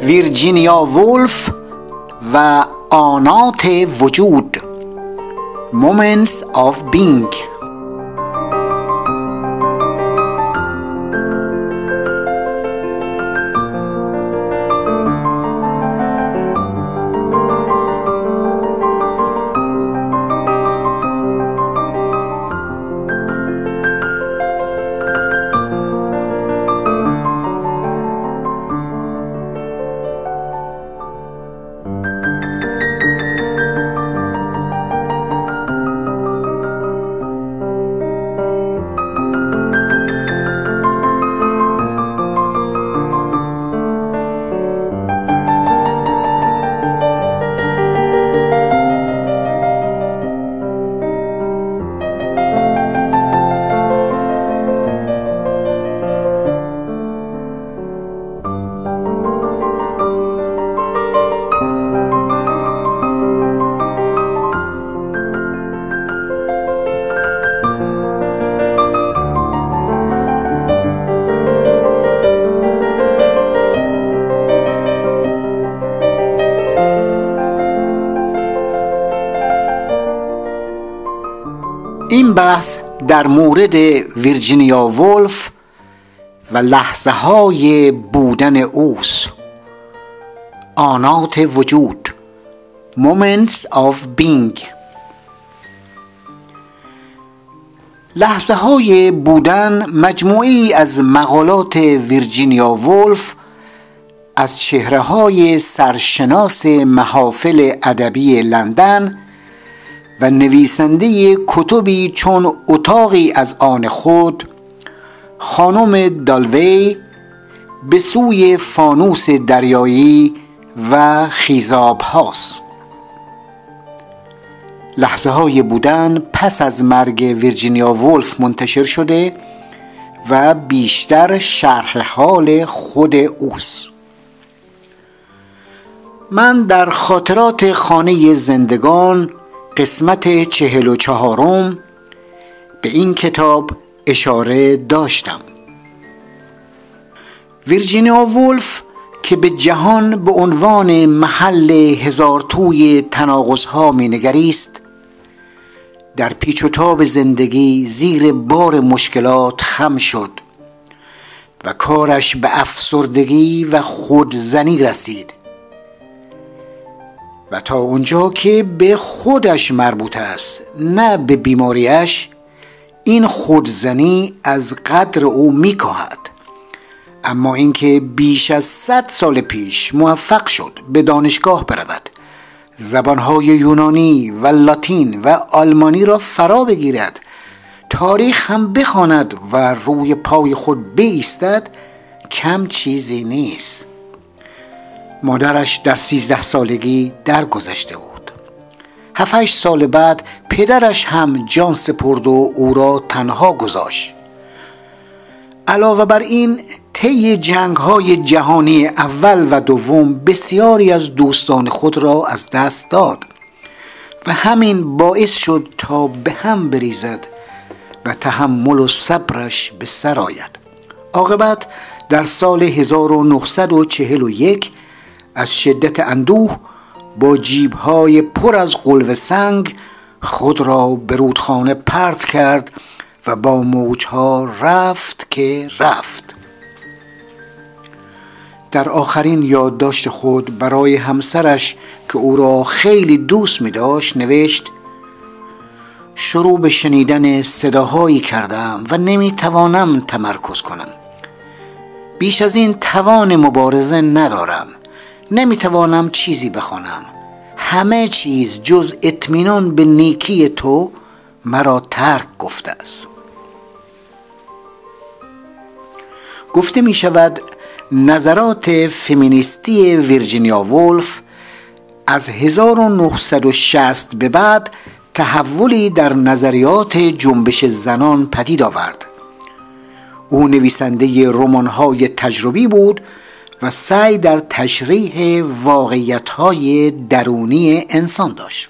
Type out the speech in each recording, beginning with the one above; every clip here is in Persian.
ویرجینیا وولف و آنات وجود Moments of Being. این بحث در مورد ویرجینیا وولف و لحظه های بودن اوست. آنات وجود Moments of Being. لحظه های بودن مجموعی از مقالات ویرجینیا وولف از چهره های سرشناس محافل ادبی لندن و نویسنده کتبی چون اتاقی از آن خود، خانم دالوی، به سوی فانوس دریایی و خیزاب هاست. لحظه های بودن پس از مرگ ویرجینیا وولف منتشر شده و بیشتر شرح حال خود اوست. من در خاطرات خانه زندگان قسمت 44 به این کتاب اشاره داشتم. ویرجینیا وولف که به جهان به عنوان محل هزار توی تناقض‌ها می‌نگریست، در پیچ و تاب زندگی زیر بار مشکلات خم شد و کارش به افسردگی و خودزنی رسید و تا اونجا که به خودش مربوط است، نه به بیماریش، این خودزنی از قدر او میکاهد. اما اینکه بیش از 100 سال پیش موفق شد به دانشگاه برود، زبانهای یونانی و لاتین و آلمانی را فرا بگیرد، تاریخ هم بخواند و روی پای خود بایستد، کم چیزی نیست. مادرش در 13 سالگی درگذشته بود. 7-8 سال بعد پدرش هم جان سپرد و او را تنها گذاشت. علاوه بر این، طی جنگ‌های جهانی اول و دوم بسیاری از دوستان خود را از دست داد و همین باعث شد تا به هم بریزد و تحمل و صبرش به سر آید. عاقبت در سال 1941 از شدت اندوه با جیب‌های پر از قلوه سنگ خود را به رودخانه پرت کرد و با موج‌ها رفت که رفت. در آخرین یادداشت خود برای همسرش که او را خیلی دوست می داشت نوشت: شروع به شنیدن صداهایی کردم و نمی توانم تمرکز کنم. بیش از این توان مبارزه ندارم. نمی توانم چیزی بخوانم. همه چیز جز اطمینان به نیکی تو مرا ترک گفته است. گفته می شود نظرات فمینیستی ویرجینیا وولف از 1960 به بعد تحولی در نظریات جنبش زنان پدید آورد. او نویسنده رمان‌های تجربی بود و سعی در تشریح واقعیت‌های درونی انسان داشت.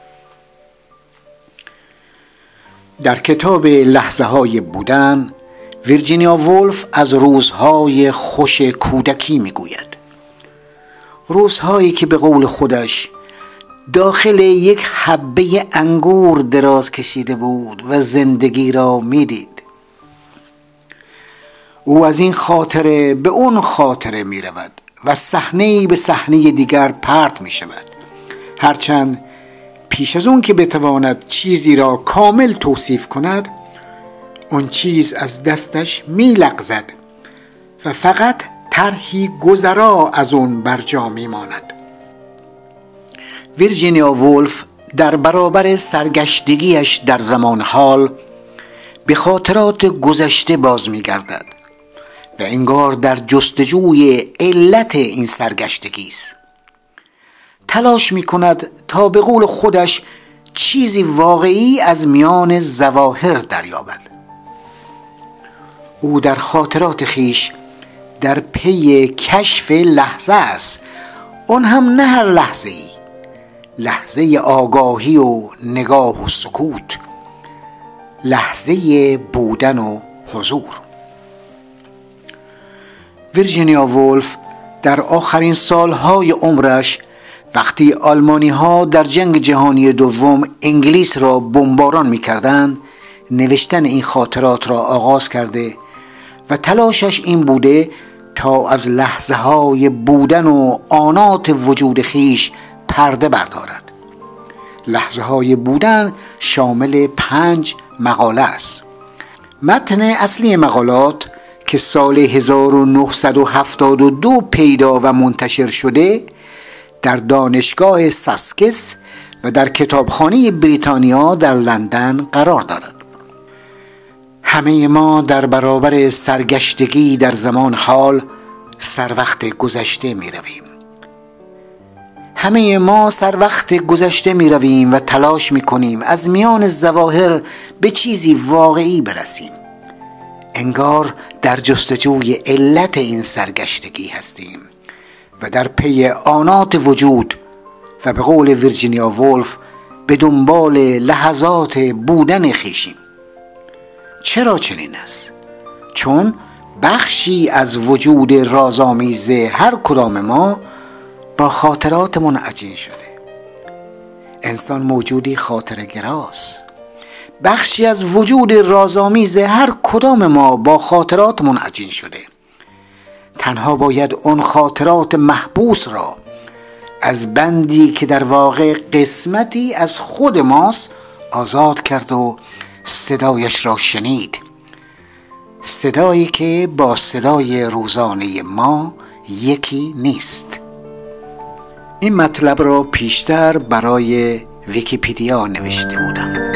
در کتاب لحظه‌های بودن، ویرجینیا وولف از روزهای خوش کودکی میگوید: روزهایی که به قول خودش داخل یک حبه انگور دراز کشیده بود و زندگی را میدید. او از این خاطره به اون خاطره می رود و صحنه‌ای به صحنه دیگر پرت می شود، هرچند پیش از اون که بتواند چیزی را کامل توصیف کند، اون چیز از دستش می لغزد و فقط طرحی گذرا از اون بر جا می ماند. ویرجینیا وولف در برابر سرگشتگیش در زمان حال به خاطرات گذشته باز می گردد و انگار در جستجوی علت این سرگشتگی است. تلاش می کند تا به قول خودش چیزی واقعی از میان ظواهر دریابد. او در خاطرات خیش در پی کشف لحظه است، اون هم نه هر لحظه‌ای، لحظه آگاهی و نگاه و سکوت، لحظه بودن و حضور. ویرجینیا وولف در آخرین سالهای عمرش وقتی آلمانی‌ها در جنگ جهانی دوم انگلیس را بمباران می‌کردند، نوشتن این خاطرات را آغاز کرده و تلاشش این بوده تا از لحظه‌های بودن و آنات وجود خیش پرده بردارد. لحظه‌های بودن شامل 5 مقاله است. متن اصلی مقالات که سال 1972 پیدا و منتشر شده در دانشگاه ساسکس و در کتابخانه بریتانیا در لندن قرار دارد. همه ما در برابر سرگشتگی در زمان حال سر وقت گذشته می رویم. همه ما سر وقت گذشته می رویم و تلاش می کنیم از میان ظواهر به چیزی واقعی برسیم. انگار در جستجوی علت این سرگشتگی هستیم و در پی آنات وجود و به قول ویرجینیا وولف به دنبال لحظات بودن خویشیم. چرا چنین است؟ چون بخشی از وجود رازآمیز هر کدام ما با خاطراتمون عجین شده. انسان موجودی خاطره‌گراست. بخشی از وجود رازآمیز هر کدام ما با خاطراتمون عجین شده. تنها باید اون خاطرات محبوس را از بندی که در واقع قسمتی از خود ماست آزاد کرد و صدایش را شنید. صدایی که با صدای روزانه ما یکی نیست. این مطلب را پیشتر برای ویکی‌پدیا نوشته بودم.